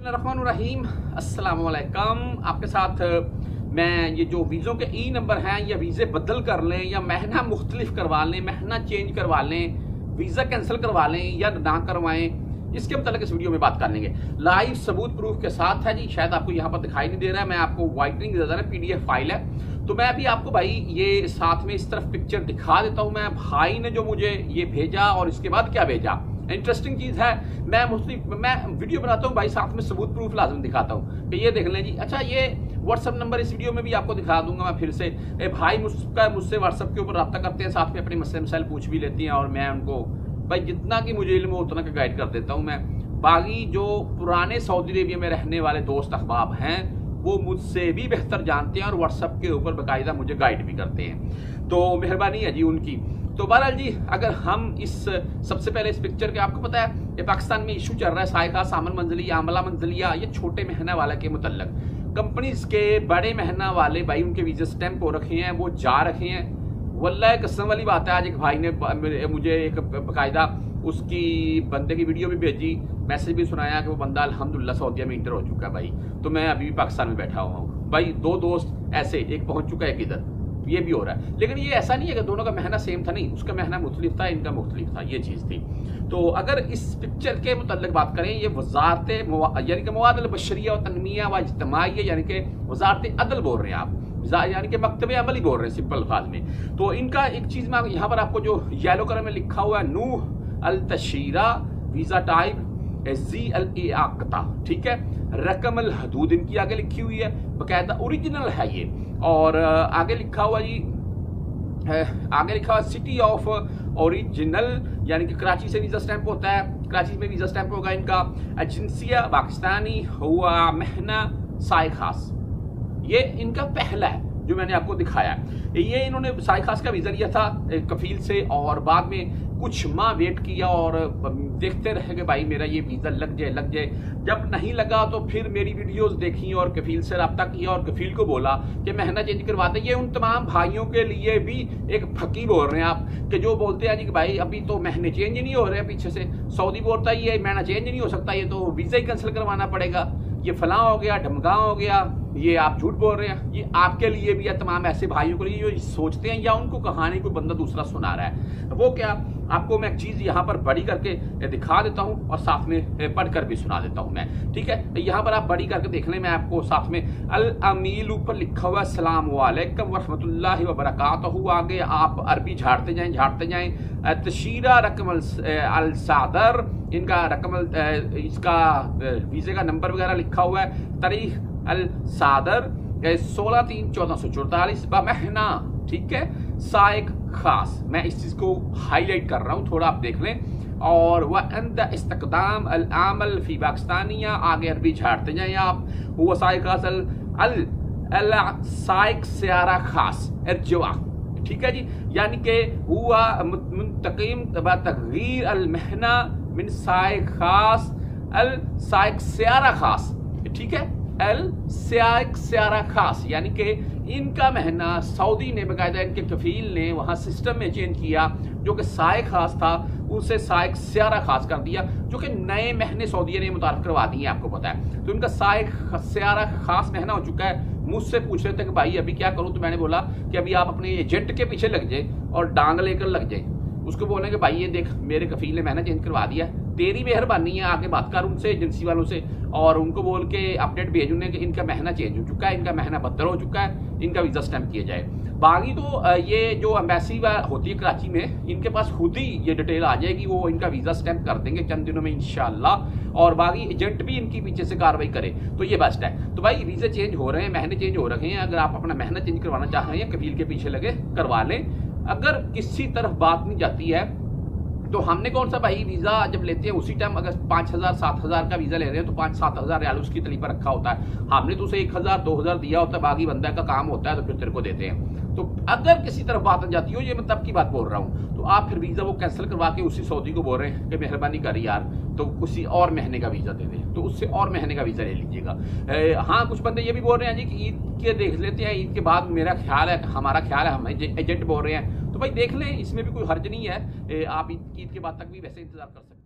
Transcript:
बिस्मिल्लाहिर्रहमानिर्रहीम अस्सलाम वालेकुम। आपके साथ मैं ये जो वीज़ों के ई नंबर हैं या वीज़े बदल कर लें या महीना मुख्तलिफ करवा लें, महीना चेंज करवा लें, वीज़ा कैंसिल करवा लें या ना करवाएं, इसके मतलब इस वीडियो में बात कर लेंगे। लाइव सबूत प्रूफ के साथ है जी। शायद आपको यहाँ पर दिखाई नहीं दे रहा है, मैं आपको वाइटनिंग दे रहा है, PDF फाइल है। तो मैं अभी आपको भाई ये साथ में इस तरफ पिक्चर दिखा देता हूँ। मैं भाई ने जो मुझे ये भेजा और इसके बाद क्या भेजा, इंटरेस्टिंग चीज है। मैं वीडियो बनाता हूँ भाई, साथ में सबूत प्रूफ लाजम दिखाता हूँ कि ये देख लें जी। अच्छा, ये व्हाट्सअप नंबर इस वीडियो में भी आपको दिखा दूंगा मैं फिर से। भाई मुझसे व्हाट्सअप के ऊपर रब्ता करते हैं, साथ में अपने मसले मसाइल पूछ भी लेती हैं और मैं उनको भाई जितना कि मुझे इल्म हो उतना का गाइड कर देता हूँ मैं। बाकी जो पुराने सऊदी अरेबिया में रहने वाले दोस्त अहबाब हैं वो मुझसे भी बेहतर जानते हैं और व्हाट्सएप के ऊपर बाकायदा मुझे गाइड भी करते हैं, तो मेहरबानी है जी उनकी। तो बहरहाल जी, अगर हम सबसे पहले इस पिक्चर के, आपको पता है ये पाकिस्तान में इशू चल रहा है सायका सामन मंजली आमला मंजलिया, ये छोटे महीना वाला के मुतल्लक कंपनीज के बड़े महीना वाले भाई उनके वीजा स्टैंप हो रखे हैं, वो जा रखे हैं। वल्लाह कसम वाली बात है, आज एक भाई ने मुझे एक बाकायदा उसकी बंदे की वीडियो भी भेजी, मैसेज भी सुनाया कि वो बंदा अल्हम्दुलिल्लाह सऊदीया में इंटर हो चुका है भाई। तो मैं अभी भी पाकिस्तान में बैठा हुआ हूँ भाई। दो दोस्त ऐसे, एक पहुंच चुका है, एक इधर, ये भी हो रहा है। लेकिन ये ऐसा नहीं है कि दोनों का महीना सेम था, नहीं, उसका महीना मुख्तलिफ था, इनका मुख्तलिफ था, ये चीज़ थी। तो अगर इस पिक्चर के मुतल्लिक बात करें, ये वजारत यानी कि मवाद बशरिया व तनमिया व इज्तिमाइया यानी कि वजारत अदल बोल रहे हैं आप, यानी कि मकतब अमल ही बोल रहे हैं सिंपल अल्फाज में। तो इनका एक चीज़ में यहाँ पर आपको जो येलो कलर में लिखा हुआ है, नूह अल तशीरा वीज़ा टाइप जी अल आकता, ठीक है, रकम अल हदूद इनकी आगे लिखी हुई है, बाकायदा ओरिजिनल है ये। और आगे लिखा हुआ जी, आगे लिखा हुआ सिटी ऑफ ओरिजिनल, यानी कि कराची से वीजा स्टैंप होता है, कराची में वीजा स्टैंप होगा इनका। एजेंसिया पाकिस्तानी हुआ महीना साय खास, ये इनका पहला है जो मैंने आपको दिखाया है। ये इन्होंने साय खास का वीजा लिया था कफील से और बाद में कुछ माह वेट किया और देखते रहे कि भाई मेरा ये वीजा लग जाए। जब नहीं लगा तो फिर मेरी वीडियोस देखी और कफील से रब्ता किया और कफील को बोला कि महीना चेंज करवा दे। ये उन तमाम भाइयों के लिए भी एक फकी बोल रहे हैं आप, कि जो बोलते हैं जी कि भाई अभी तो महीने चेंज नहीं हो रहे हैं, पीछे से सऊदी बोलता है ये महीना चेंज नहीं हो सकता, ये तो वीजा ही कैंसिल करवाना पड़ेगा, ये फलां हो गया ढमगां हो गया, ये आप झूठ बोल रहे हैं। ये आपके लिए भी है, तमाम ऐसे भाइयों के लिए जो सोचते हैं या उनको कहानी कोई बंदा दूसरा सुना रहा है। वो क्या, आपको मैं एक चीज यहाँ पर बड़ी करके दिखा देता हूँ और साथ में पढ़कर भी सुना देता हूँ मैं, ठीक है। यहाँ पर आप बड़ी करके देख लें, मैं आपको साथ में अल अमील ऊपर लिखा हुआ अस्सलाम वालेकुम व रहमतुल्लाहि व बरकातहू, आगे आप अरबी झाड़ते जाएं। तशीरा रकम अल सादर, इनका रकम इसका वीजे का नंबर वगैरह लिखा हुआ है। तारीख अल सादर 16/3/1444 महीना, ठीक है, साइक खास। मैं इस चीज को हाईलाइट कर रहा हूँ, थोड़ा आप देख लें। और वह अंद इस्तकदाम अल आमल फी पाकिस्तानिया, आगे अरबी झाड़ते जाएं आप। हुआ साइक खास अल साइक स्यारा खास अर्जवा, ठीक है जी, यानी कि हुआ मुंतकिम तगीर अल महीना मिन साइक खास अल साइक स्यारा खास, ठीक है, अल साइक स्यारा खास, यानी कि इनका महीना सऊदी ने बाकायदा इनके कफील ने वहां सिस्टम में चेंज किया, जो कि साइक खास था उसे साइक स्यारा खास कर दिया, जो कि नए महीने सऊदी ने मुतारफ करवा दिए, आपको पता है। तो इनका साइक स्यारा खास महीना हो चुका है। मुझसे पूछ रहे थे कि भाई अभी क्या करूं, तो मैंने बोला कि अभी आप अपने एजेंट के पीछे लग जाए और डांग लेकर लग जाए, उसको बोलें कि भाई ये देख मेरे कफील ने महीना चेंज करवा दिया, तेरी मेहरबानी है, आके बात कर उनसे, एजेंसी वालों से, और उनको बोल के अपडेट भेज उन्हें कि इनका महीना चेंज हो चुका है, इनका महीना बदल हो चुका है, इनका वीजा स्टैंप किया जाए। बाकी तो ये जो एम्बेसी होती है कराची में, इनके पास खुद ही ये डिटेल आ जाएगी, वो इनका वीजा स्टैंप कर देंगे चंद दिनों में इंशाल्लाह। और बाकी एजेंट भी इनकी पीछे से कार्रवाई करे, तो ये बेस्ट है। तो भाई वीजा चेंज हो रहे हैं, महीने चेंज हो रखे हैं, अगर आप अपना महीना चेंज करवाना चाह रहे हैं कफील के पीछे लगे करवा लें। अगर किसी तरफ बात नहीं जाती है तो हमने कौन सा भाई वीजा जब लेते हैं उसी टाइम अगर 5,000-7,000 का वीजा ले रहे हैं तो 5-7 हज़ार रियाल उसकी तली पर रखा होता है, हमने तो उसे 1,000-2,000 दिया होता है, बाकी बंदा का काम होता है तो फिर तेरे को देते हैं। तो अगर किसी तरफ बात आ जाती हो, ये मैं तब की बात बोल रहा हूँ, तो आप फिर वीजा वो कैंसिल करवा के उसी सऊदी को बोल रहे हैं कि मेहरबानी कर यार तो उसी और महीने का वीजा दे दें, तो उससे और महीने का वीजा ले लीजिएगा। हाँ, कुछ बंदे ये भी बोल रहे हैं जी कि ईद के देख लेते हैं, ईद के बाद मेरा ख्याल है, हमारा ख्याल है, हम एजेंट बोल रहे हैं, तो भाई देख लें, इसमें भी कोई हर्ज नहीं है। आप ईद के बाद तक भी वैसे इंतजार कर सकते हैं।